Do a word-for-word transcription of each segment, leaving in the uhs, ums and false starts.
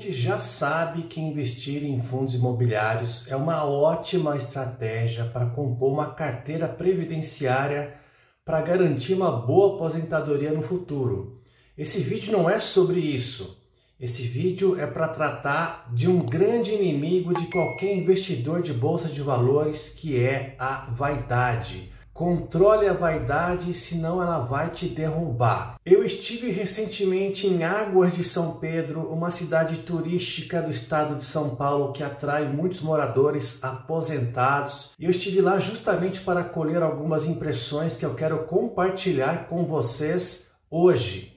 gente já sabe que investir em fundos imobiliários é uma ótima estratégia para compor uma carteira previdenciária para garantir uma boa aposentadoria no futuro. Esse vídeo não é sobre isso. Esse vídeo é para tratar de um grande inimigo de qualquer investidor de bolsa de valores, que é a vaidade. Controle a vaidade, senão ela vai te derrubar. Eu estive recentemente em Águas de São Pedro, uma cidade turística do estado de São Paulo que atrai muitos moradores aposentados. E eu estive lá justamente para colher algumas impressões que eu quero compartilhar com vocês hoje.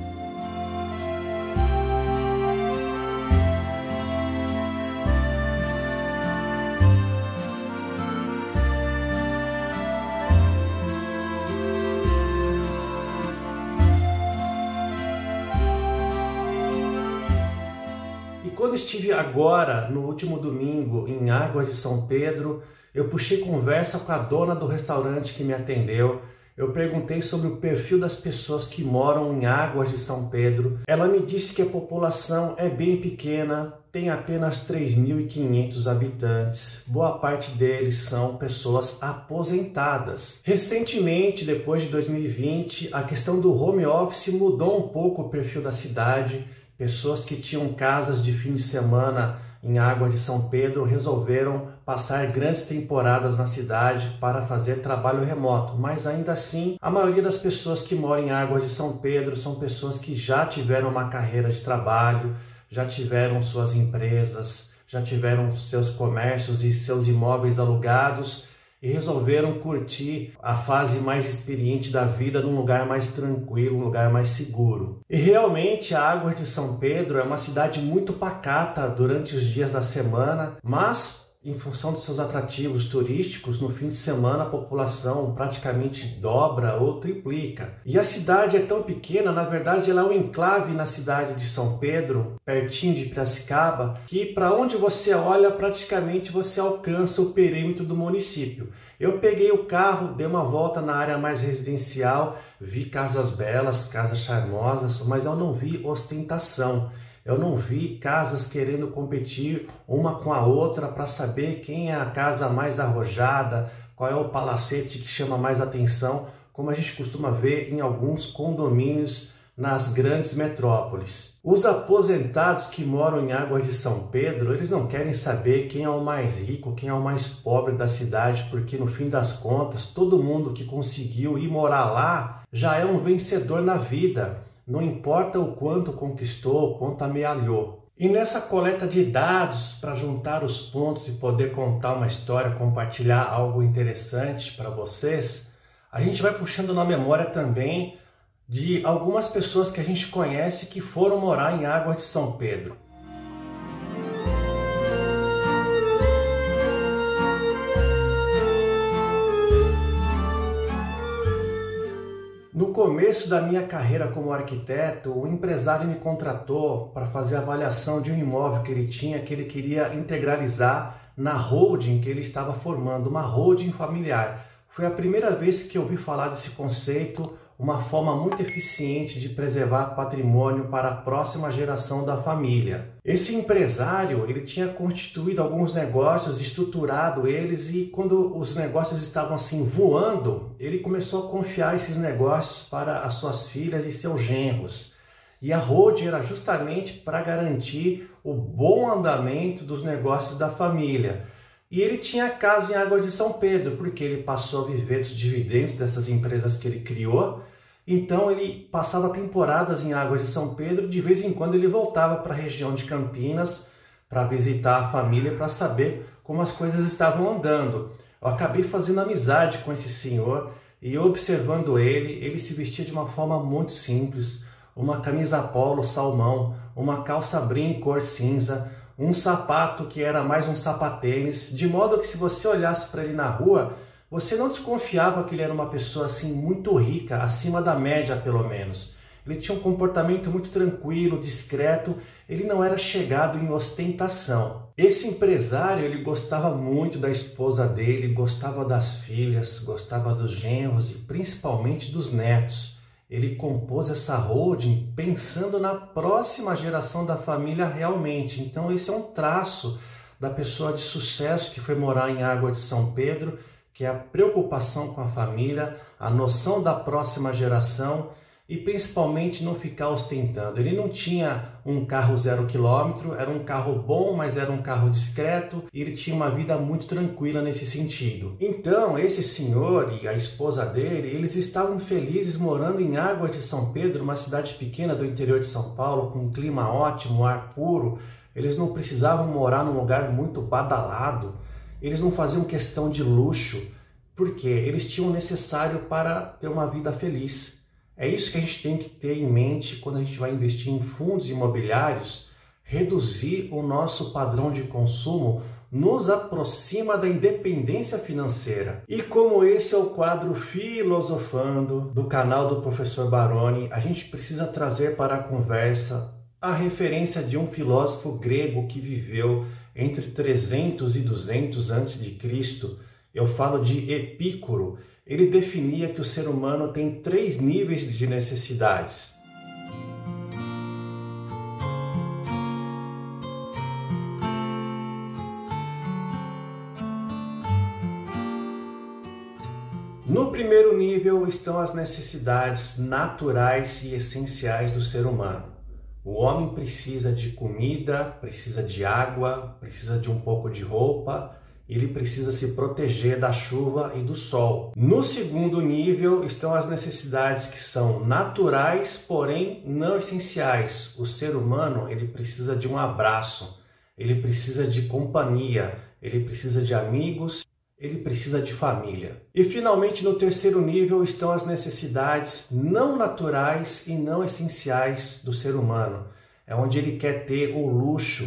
Quando estive agora, no último domingo, em Águas de São Pedro, eu puxei conversa com a dona do restaurante que me atendeu. Eu perguntei sobre o perfil das pessoas que moram em Águas de São Pedro. Ela me disse que a população é bem pequena, tem apenas três mil e quinhentos habitantes. Boa parte deles são pessoas aposentadas. Recentemente, depois de dois mil e vinte, a questão do home office mudou um pouco o perfil da cidade. Pessoas que tinham casas de fim de semana em Águas de São Pedro resolveram passar grandes temporadas na cidade para fazer trabalho remoto. Mas ainda assim, a maioria das pessoas que moram em Águas de São Pedro são pessoas que já tiveram uma carreira de trabalho, já tiveram suas empresas, já tiveram seus comércios e seus imóveis alugados e resolveram curtir a fase mais experiente da vida num lugar mais tranquilo, um lugar mais seguro. E realmente a Águas de São Pedro é uma cidade muito pacata durante os dias da semana, mas em função dos seus atrativos turísticos, no fim de semana a população praticamente dobra ou triplica. E a cidade é tão pequena, na verdade ela é um enclave na cidade de São Pedro, pertinho de Piracicaba, que para onde você olha praticamente você alcança o perímetro do município. Eu peguei o carro, dei uma volta na área mais residencial, vi casas belas, casas charmosas, mas eu não vi ostentação. Eu não vi casas querendo competir uma com a outra para saber quem é a casa mais arrojada, qual é o palacete que chama mais atenção, como a gente costuma ver em alguns condomínios nas grandes metrópoles. Os aposentados que moram em Águas de São Pedro, eles não querem saber quem é o mais rico, quem é o mais pobre da cidade, porque no fim das contas, todo mundo que conseguiu ir morar lá já é um vencedor na vida. Não importa o quanto conquistou, o quanto amealhou. E nessa coleta de dados para juntar os pontos e poder contar uma história, compartilhar algo interessante para vocês, a gente vai puxando na memória também de algumas pessoas que a gente conhece que foram morar em Águas de São Pedro. No começo da minha carreira como arquiteto, o empresário me contratou para fazer a avaliação de um imóvel que ele tinha, que ele queria integralizar na holding que ele estava formando, uma holding familiar. Foi a primeira vez que eu ouvi falar desse conceito, uma forma muito eficiente de preservar patrimônio para a próxima geração da família. Esse empresário, ele tinha constituído alguns negócios, estruturado eles, e quando os negócios estavam assim voando, ele começou a confiar esses negócios para as suas filhas e seus genros. E a holding era justamente para garantir o bom andamento dos negócios da família. E ele tinha casa em Águas de São Pedro, porque ele passou a viver dos dividendos dessas empresas que ele criou. Então ele passava temporadas em Águas de São Pedro, de vez em quando ele voltava para a região de Campinas para visitar a família, para saber como as coisas estavam andando. Eu acabei fazendo amizade com esse senhor e observando ele, ele se vestia de uma forma muito simples, uma camisa polo salmão, uma calça brim cor cinza, um sapato que era mais um sapatênis, de modo que se você olhasse para ele na rua, você não desconfiava que ele era uma pessoa assim muito rica, acima da média pelo menos. Ele tinha um comportamento muito tranquilo, discreto, ele não era chegado em ostentação. Esse empresário, ele gostava muito da esposa dele, gostava das filhas, gostava dos genros e principalmente dos netos. ele compôs essa holding pensando na próxima geração da família realmente. Então esse é um traço da pessoa de sucesso que foi morar em Águas de São Pedro, que é a preocupação com a família, a noção da próxima geração e principalmente não ficar ostentando. Ele não tinha um carro zero quilômetro, era um carro bom, mas era um carro discreto, e ele tinha uma vida muito tranquila nesse sentido. Então, esse senhor e a esposa dele, eles estavam felizes morando em Águas de São Pedro, uma cidade pequena do interior de São Paulo, com um clima ótimo, ar puro. Eles não precisavam morar num lugar muito badalado, eles não faziam questão de luxo, porque eles tinham o necessário para ter uma vida feliz. É isso que a gente tem que ter em mente quando a gente vai investir em fundos imobiliários. Reduzir o nosso padrão de consumo nos aproxima da independência financeira. E como esse é o quadro Filosofando do canal do professor Baroni, a gente precisa trazer para a conversa a referência de um filósofo grego que viveu entre trezentos e duzentos antes de Cristo. Eu falo de Epícoro. Ele definia que o ser humano tem três níveis de necessidades. No primeiro nível estão as necessidades naturais e essenciais do ser humano. O homem precisa de comida, precisa de água, precisa de um pouco de roupa, ele precisa se proteger da chuva e do sol. No segundo nível estão as necessidades que são naturais, porém não essenciais. O ser humano, ele precisa de um abraço, ele precisa de companhia, ele precisa de amigos, ele precisa de família. E finalmente no terceiro nível estão as necessidades não naturais e não essenciais do ser humano. É onde ele quer ter o luxo,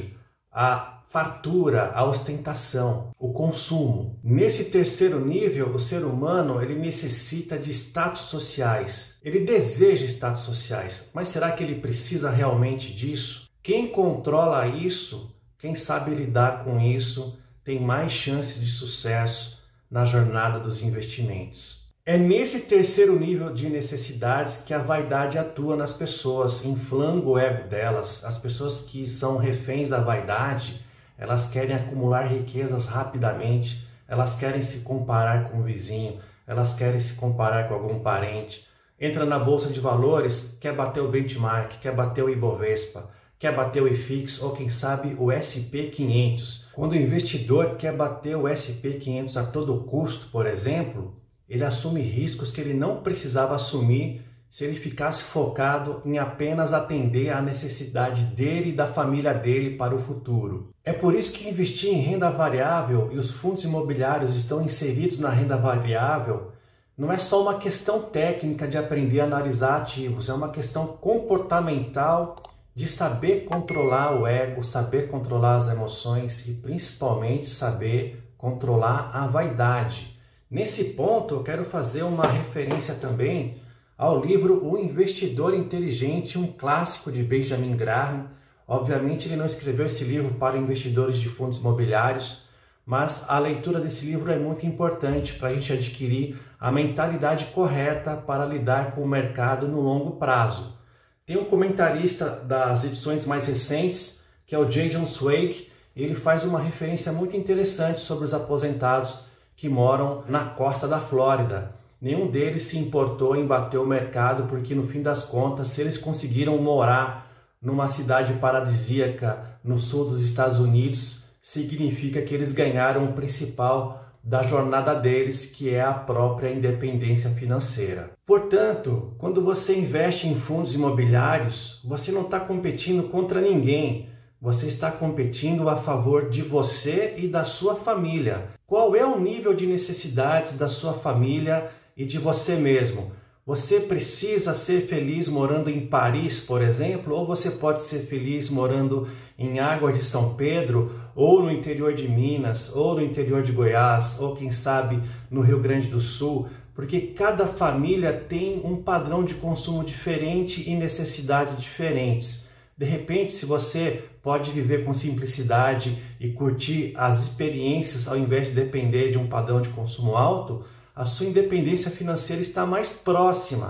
a fartura, a ostentação, o consumo. Nesse terceiro nível, o ser humano ele necessita de status sociais. Ele deseja status sociais, mas será que ele precisa realmente disso? Quem controla isso, quem sabe lidar com isso, tem mais chances de sucesso na jornada dos investimentos. É nesse terceiro nível de necessidades que a vaidade atua nas pessoas, inflama o ego delas. As pessoas que são reféns da vaidade, elas querem acumular riquezas rapidamente, elas querem se comparar com o vizinho, elas querem se comparar com algum parente. Entra na bolsa de valores, quer bater o benchmark, quer bater o Ibovespa, quer bater o I F I X ou quem sabe o S P quinhentos. Quando o investidor quer bater o S P quinhentos a todo custo, por exemplo, ele assume riscos que ele não precisava assumir se ele ficasse focado em apenas atender à necessidade dele e da família dele para o futuro. É por isso que investir em renda variável e os fundos imobiliários estão inseridos na renda variável não é só uma questão técnica de aprender a analisar ativos, é uma questão comportamental de saber controlar o ego, saber controlar as emoções e principalmente saber controlar a vaidade. Nesse ponto eu quero fazer uma referência também ao livro O Investidor Inteligente, um clássico de Benjamin Graham. Obviamente ele não escreveu esse livro para investidores de fundos imobiliários, mas a leitura desse livro é muito importante para a gente adquirir a mentalidade correta para lidar com o mercado no longo prazo. Tem um comentarista das edições mais recentes, que é o Jason Zweig, e ele faz uma referência muito interessante sobre os aposentados que moram na costa da Flórida. Nenhum deles se importou em bater o mercado, porque no fim das contas, se eles conseguiram morar numa cidade paradisíaca no sul dos Estados Unidos, significa que eles ganharam o principal da jornada deles, que é a própria independência financeira. Portanto, quando você investe em fundos imobiliários, você não está competindo contra ninguém, você está competindo a favor de você e da sua família. Qual é o nível de necessidades da sua família e de você mesmo? Você precisa ser feliz morando em Paris, por exemplo, ou você pode ser feliz morando em Águas de São Pedro, ou no interior de Minas, ou no interior de Goiás, ou quem sabe no Rio Grande do Sul, porque cada família tem um padrão de consumo diferente e necessidades diferentes. De repente, se você pode viver com simplicidade e curtir as experiências ao invés de depender de um padrão de consumo alto, a sua independência financeira está mais próxima.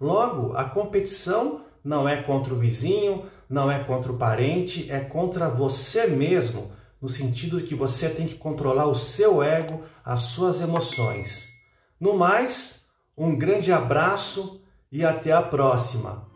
Logo, a competição não é contra o vizinho, não é contra o parente, é contra você mesmo, no sentido de que você tem que controlar o seu ego, as suas emoções. No mais, um grande abraço e até a próxima!